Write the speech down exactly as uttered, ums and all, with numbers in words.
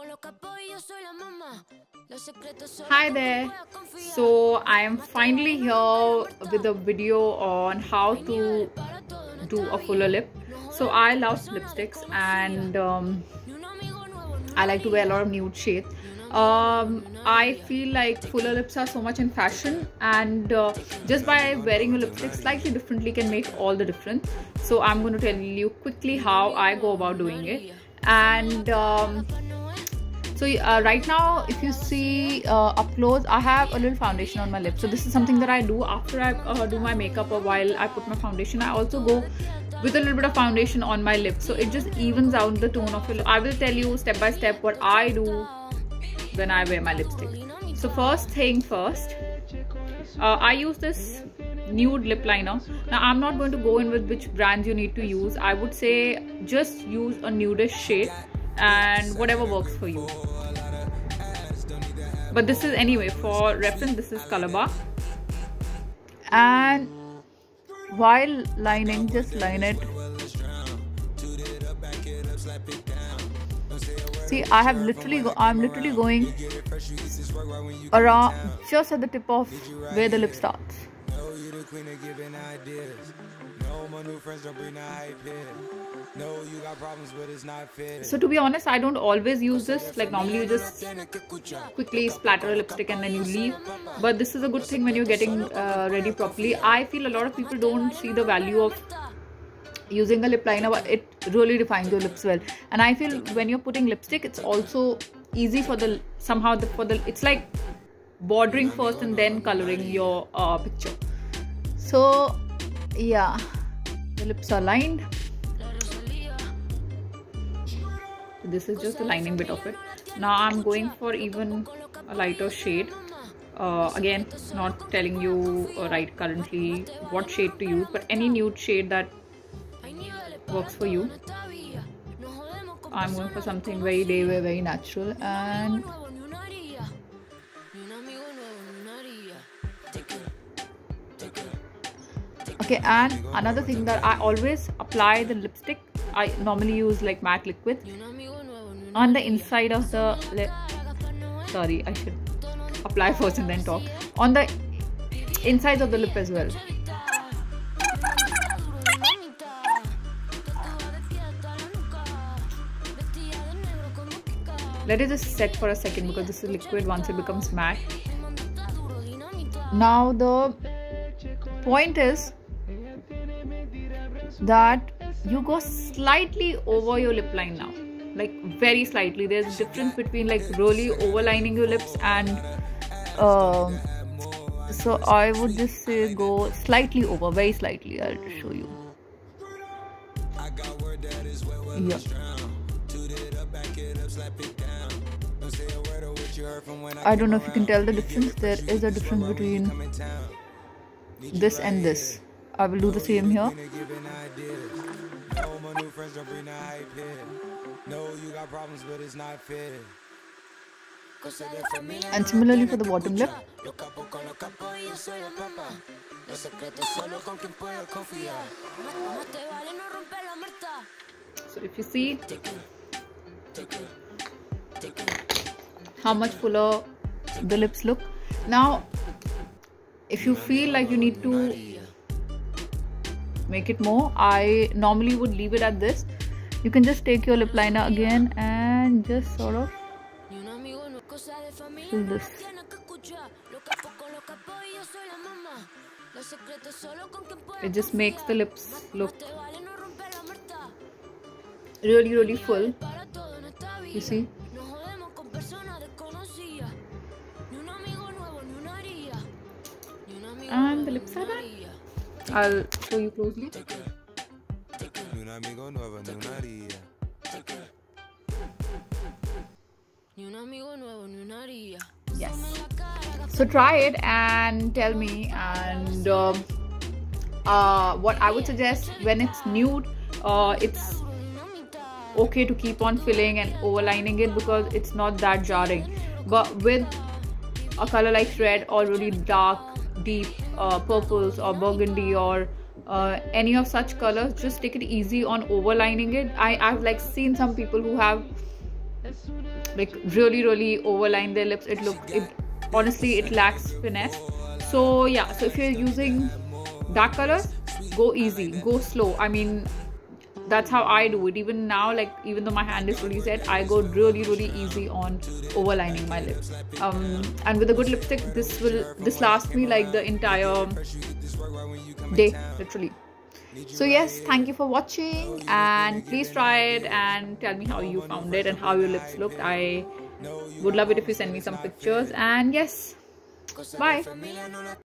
Hi there. So I am finally here with a video on how to do a fuller lip. So I love lipsticks and um, I like to wear a lot of nude shades. Um, I feel like fuller lips are so much in fashion, and uh, just by wearing a lipstick slightly differently can make all the difference. So I'm going to tell you quickly how I go about doing it. And um, so uh, right now, if you see uh, up close, I have a little foundation on my lips. So this is something that I do after I uh, do my makeup or while I put my foundation. I also go with a little bit of foundation on my lips, so it just evens out the tone of it. I will tell you step by step what I do when I wear my lipstick. So first thing first, uh, I use this nude lip liner. Now I'm not going to go in with which brands you need to use. I would say just use a nudish shade and whatever works for you. But this is, anyway, for reference, this is Color Bar. And while lining, just line it. See, I have literally go I'm literally going around just at the tip of where the lip starts. So to be honest, I don't always use this. Like normally you just quickly splatter a lipstick and then you leave. But this is a good thing when you're getting uh, ready properly. I feel a lot of people don't see the value of using a lip liner, but it really defines your lips well. And I feel when you're putting lipstick, it's also easy for the somehow the for the it's like bordering first and then coloring your uh, picture. So yeah, the lips are lined. This is just the lining bit of it. Now I'm going for even a lighter shade. Uh, again, not telling you uh, right currently what shade to use, but any nude shade that works for you. I'm going for something very day wear, very natural. And okay, and another thing that I always apply the lipstick, I normally use like matte liquid on the inside of the lip. Sorry, I should apply first and then talk. On the insides of the lip as well. Let it just set for a second because this is liquid once it becomes matte. Now the point is that you go slightly over your lip line now, like very slightly. There's a difference between like really overlining your lips and uh, so I would just say go slightly over, very slightly. I'll show you. Yeah. I don't know if you can tell the difference. There is a difference between this and this. I will do the same here. And similarly for the bottom lip. So if you see how much fuller the lips look. Now if you feel like you need to make it more, I normally would leave it at this. You can just take your lip liner again and just sort of fill this. It just makes the lips look really really full. You see? And the lips are done. I'll show you closely. Yes. So try it and tell me. And uh, uh, what I would suggest, when it's nude, uh, it's okay to keep on filling and overlining it because it's not that jarring. But with a color like red or really dark, deep uh, purples or burgundy or uh, any of such colors, just take it easy on overlining it. I, I've like seen some people who have like really really overline their lips. It look it honestly it lacks finesse. So yeah, so if you're using dark colors, go easy, go slow. I mean, that's how I do it. Even now, like even though my hand is really set, I go really really easy on overlining my lips. Um, and with a good lipstick, this will this lasts me like the entire day, literally. So yes, thank you for watching, and please try it and tell me how you found it and how your lips looked. I would love it if you send me some pictures. And yes, bye.